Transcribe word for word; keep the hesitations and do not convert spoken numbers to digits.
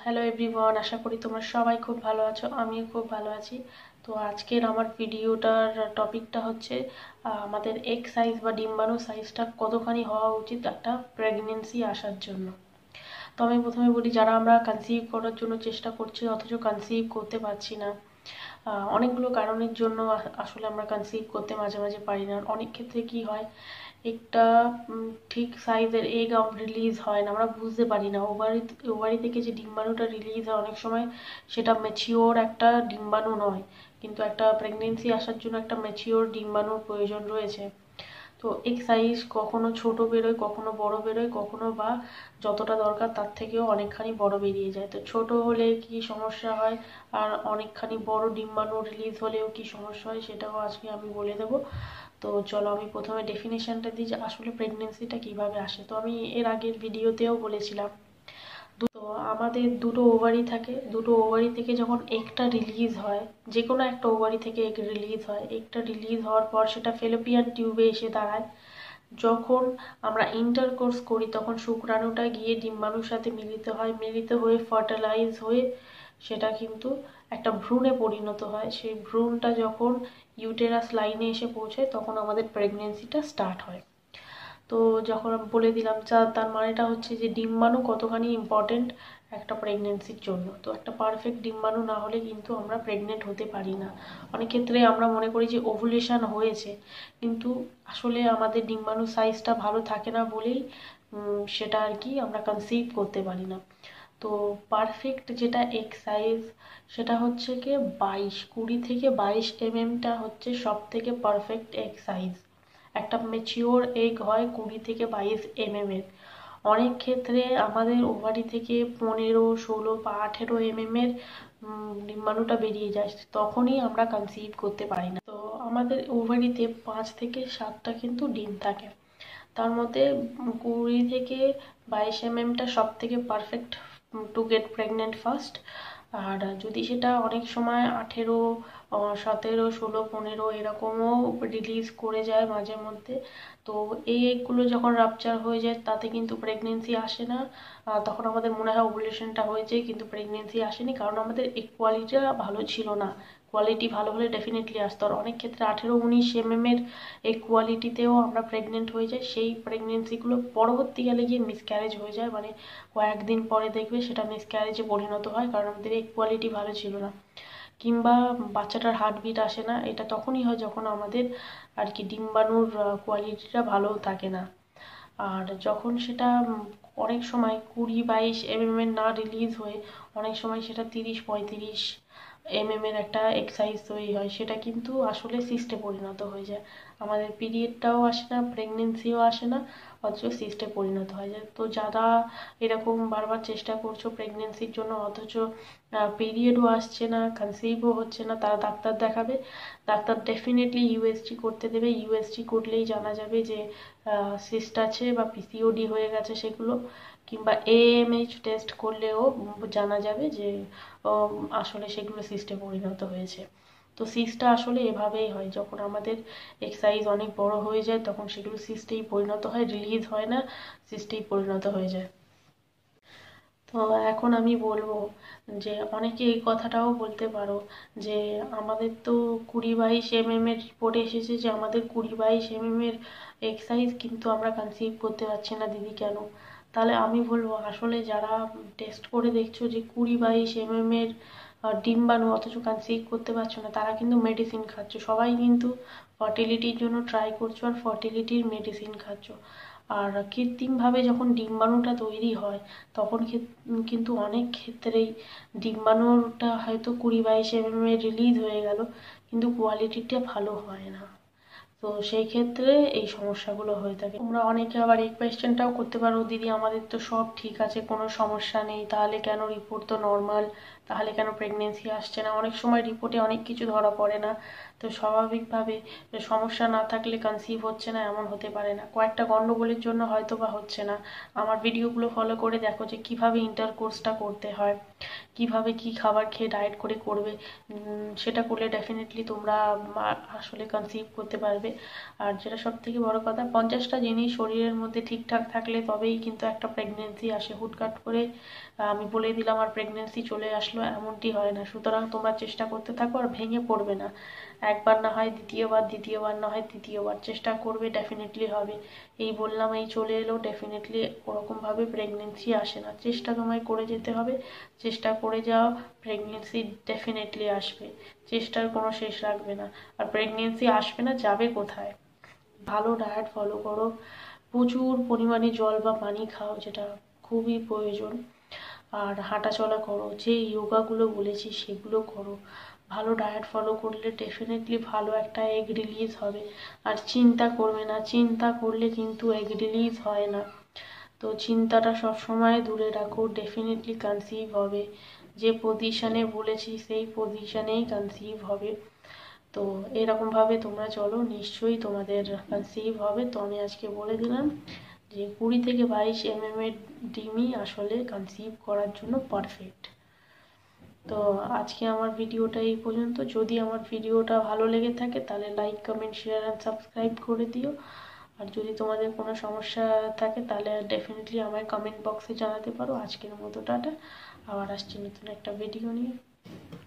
Hello everyone, আশা করি তোমরা সবাই খুব ভালো আছো। আমিও খুব ভালো আছি। তো আজকের আমার ভিডিওটার টপিকটা হচ্ছে আহ, আমাদের এগ সাইজ বা ডিম্বাণু সাইজটা কতখানি হওয়া উচিত একটা প্রেগনেন্সি আসার জন্য। তো আমি প্রথমে বলি, যারা আমরা কনসিভ করার জন্য চেষ্টা করছি অথচ কনসিভ করতে পারছি না, আহ, অনেকগুলো কারণের জন্য আ- আসলে আমরা কনসিভ করতে মাঝে মাঝে পারি না। অনেক ক্ষেত্রে কি হয়, একটা উম, ঠিক সাইজের এগ রিলিজ হয় না, আমরা বুঝতে পারি না। ওভারি ওভারি থেকে যে ডিম্বাণুটা রিলিজ হয় অনেক সময় সেটা ম্যাচিওর একটা ডিম্বাণু নয়, কিন্তু একটা প্রেগনেন্সি আসার জন্য একটা ম্যাচিওর ডিম্বাণুর প্রয়োজন রয়েছে। তো এগ সাইজ কখনো ছোট বেরোয়, কখনো বড় বেরোয়, কখনো বা যতটা দরকার তার থেকেও অনেকখানি বড় বেরিয়ে যায়। তো ছোট হলে কি সমস্যা হয় আর অনেকখানি বড় ডিম্বাণু রিলিজ হলেও কি সমস্যা হয় সেটাও আজকে আমি বলে দেবো। তো চলো আমি প্রথমে ডেফিনেশনটা দিই যে আসলে প্রেগনেন্সিটা কিভাবে আসে। তো আমি এর আগের ভিডিওতেও বলেছিলাম, তো আমাদের দুটো ওভারি থাকে, দুটো ওভারি থেকে যখন এগটা রিলিজ হয়, যে কোনো একটা ওভারি থেকে এগ রিলিজ হয়, এগটা রিলিজ হওয়ার পর সেটা ফেলোপিয়ান টিউবে এসে দাঁড়ায়। যখন আমরা ইন্টারকোর্স করি তখন শুক্রাণুটা গিয়ে ডিম্বাণুর সাথে মিলিত হয়, মিলিত হয়ে ফার্টিলাইজ হয়ে সেটা কিন্তু একটা ভ্রূণে পরিণত হয়। সেই ভ্রূণটা যখন ইউটেরাস লাইনে এসে পৌঁছায় তখন আমাদের প্রেগনেন্সিটা স্টার্ট হয়। তো যখন আমি বলে দিলাম, যা তার মানেটা হচ্ছে যে ডিম্বাণু কতখানি ইম্পর্টেন্ট একটা প্রেগনেন্সির জন্য। তো একটা পারফেক্ট ডিম্বাণু না হলে কিন্তু আমরা প্রেগনেন্ট হতে পারি না। অনেক ক্ষেত্রে আমরা মনে করি যে ওভুলেশন হয়েছে, কিন্তু আসলে আমাদের ডিম্বাণু সাইজটা ভালো থাকে না বলেই সেটা আর কি আমরা কনসিভ করতে পারি না। তো পারফেক্ট যেটা এগ সাইজ সেটা হচ্ছে কি বাইশ কুড়ি থেকে বাইশ এমএমটা হচ্ছে সব থেকে পারফেক্ট এগ সাইজ। একটা ম্যাচিওর এগ হয় কুড়ি থেকে বাইশ এমএম এর। অনেক ক্ষেত্রে আমাদের ওভারি থেকে পনেরো ষোলো বা আঠেরো এমএম এর ডিম্বাণুটা বেরিয়ে যায়, তখনই আমরা কনসিভ করতে পারি না। তো আমাদের ওভারিতে পাঁচ থেকে সাতটা কিন্তু ডিম থাকে, তার মধ্যে কুড়ি থেকে বাইশ এমএমটা সব থেকে perfect to get pregnant first. আর যদি সেটা অনেক সময় আঠেরো সতেরো ষোলো পনেরো এরকমও রিলিজ করে যায় মাঝে মধ্যে। তো এই এগুলো যখন রাপচার হয়ে যায় তাতে কিন্তু প্রেগনেন্সি আসে না। তখন আমাদের মনে হয় ওভুলেশনটা হয়েছে কিন্তু প্রেগনেন্সি আসেনি, কারণ আমাদের এগ কোয়ালিটিটা ভালো ছিল না। কোয়ালিটি ভালো হলে ডেফিনেটলি আসতো। আর অনেক ক্ষেত্রে আঠেরো উনিশ এমএম এর এই কোয়ালিটিতেও আমরা প্রেগনেন্ট হয়ে যাই। সেই প্রেগনেন্সিগুলো পরবর্তীকালে গিয়ে মিসক্যারেজ হয়ে যায়, মানে কয়েকদিন পরে দেখবে সেটা মিসক্যারেজে পরিণত হয়, কারণ আমাদের এই কোয়ালিটি ভালো ছিল না। কিংবা বাচ্চাটার হার্টবিট আসে না, এটা তখনই হয় যখন আমাদের আর কি ডিম্বাণুর কোয়ালিটিটা ভালো থাকে না। আর যখন সেটা অনেক সময় কুড়ি বাইশ এমএম এর না রিলিজ হয়ে অনেক সময় সেটা তিরিশ পঁয়ত্রিশ এমএম এর একটা এক্সাইজ তৈরি হয়, সেটা কিন্তু আসলে সিস্টে পরিণত হয়ে যায়। আমাদের পিরিয়ডটাও আসে না, প্রেগনেন্সিও আসে না, অথচ সিস্টে পরিণত হয়ে যায়। তো যারা এরকম বারবার চেষ্টা করছো প্রেগনেন্সির জন্য অথচ পিরিয়ডও আসছে না, কনসিভও হচ্ছে না, তারা ডাক্তার দেখাবে। ডাক্তার ডেফিনেটলি ইউএসজি করতে দেবে। ইউএসজি করলেই জানা যাবে যে সিস্ট আছে বা পিসিওডি হয়ে গেছে সেগুলো, কিংবা এএমএইচ টেস্ট করলেও জানা যাবে যে আসলে সেগুলো সিস্টে পরিণত হয়েছে। তো সিস্টটা আসলে এভাবেই হয়, যখন আমাদের এগ সাইজ অনেক বড় হয়ে যায় তখন সেগুলো সিস্টেই পরিণত হয়, রিলিজ হয় না, সিস্টেই পরিণত হয়ে যায়। তো এখন আমি বলবো যে অনেকে এই কথাটাও বলতে পারো যে আমাদের তো কুড়ি বাইশ এমএম এর রিপোর্ট এসেছে যে আমাদের কুড়ি বাইশ এমএম এর এগ সাইজ, কিন্তু আমরা কনসিভ করতে পারছি না দিদি কেন? তাহলে আমি বলবো আসলে যারা টেস্ট করে দেখছো যে কুড়ি বাইশ এমএম এর ডিম্বাণু অথচ কনসিভ করতে পারছো না, তারা কিন্তু মেডিসিন খাচ্ছ। সবাই কিন্তু ফার্টিলিটির জন্য ট্রাই করছো আর ফার্টিলিটির মেডিসিন খাচ্ছ। আর কৃত্রিমভাবে যখন ডিম্বাণুটা তৈরি হয় তখন কিন্তু অনেক ক্ষেত্রেই ডিম্বাণুটা হয়তো কুড়ি বাইশ এমএম এ রিলিজ হয়ে গেল, কিন্তু কোয়ালিটিটা ভালো হয় না। তো সেই ক্ষেত্রে এই সমস্যাগুলো হয়ে থাকে। তোমরা অনেকে আবার এই কোয়েশ্চেনটাও করতে পারো, দিদি আমাদের তো সব ঠিক আছে, কোনো সমস্যা নেই, তাহলে কেন রিপোর্ট তো নর্মাল, তাহলে কেন প্রেগনেন্সি আসছে না? অনেক সময় রিপোর্টে অনেক কিছু ধরা পড়ে না। তো স্বাভাবিকভাবে সমস্যা না থাকলে কনসিভ হচ্ছে না এমন হতে পারে না, কয়েকটা গন্ডগোলের জন্য হয়তো বা হচ্ছে না। আমার ভিডিওগুলো ফলো করে দেখো যে কিভাবে ইন্টারকোর্সটা করতে হয়, কিভাবে কি খাবার খেয়ে ডায়েট করে করবে, সেটা করলে ডেফিনেটলি তোমরা আসলে কনসিভ করতে পারবে। আর যেটা সব থেকে বড় কথা, পঞ্চাশটা জিনিস শরীরের মধ্যে ঠিকঠাক থাকলে তবেই কিন্তু একটা প্রেগনেন্সি আসে। হুটকাট করে আমি বলে দিলাম আর প্রেগনেন্সি চলে আসলো, এমনটি হয় না। সুতরাং তোমরা চেষ্টা করতে থাকো আর ভেঙে পড়বে না। একবার না হয় দ্বিতীয়বার, দ্বিতীয়বার না হয় তৃতীয়বার, চেষ্টা করবে, ডেফিনেটলি হবে। এই বললাম এই চলে এলো, ডেফিনেটলি ওরকমভাবে প্রেগনেন্সি আসে না। চেষ্টা তোমায় করে যেতে হবে, চেষ্টা করে যাও, প্রেগনেন্সি ডেফিনেটলি আসবে। চেষ্টার কোনো শেষ রাখবে না। আর প্রেগনেন্সি আসবে না, যাবে কোথায়? ভালো ডায়েট ফলো করো, প্রচুর পরিমাণে জল বা পানি খাও, যেটা খুবই প্রয়োজন। আর হাঁটাচলা করো, যে যোগাগুলো বলেছি সেগুলো করো। ভালো ডায়েট ফলো করলে ডেফিনেটলি ভালো একটা এগ রিলিজ হবে। আর চিন্তা করবে না, চিন্তা করলে কিন্তু এগ রিলিজ হয় না। তো চিন্তাটা সবসময় দূরে রাখো, ডেফিনেটলি কনসিভ হবে। যে পজিশনে বলেছি সেই পজিশনেই কনসিভ হবে। তো এরকমভাবে তোমরা চলো, নিশ্চয়ই তোমাদের কনসিভ হবে। তো আমি আজকে বলে দিলাম যে কুড়ি থেকে বাইশ এম এম এর ডিমই আসলে কনসিভ করার জন্য পারফেক্ট। তো আজকে আমার ভিডিওটা এই পর্যন্ত। যদি আমার ভিডিওটা ভালো লেগে থাকে তাহলে like, comment, share and subscribe করে দিও। আর যদি তোমাদের কোনো সমস্যা থাকে তাহলে ডেফিনেটলি আমায় কমেন্ট বক্সে জানাতে পারো। আজকের মতো টাটা, আবার আসছি নতুন একটা ভিডিও নিয়ে।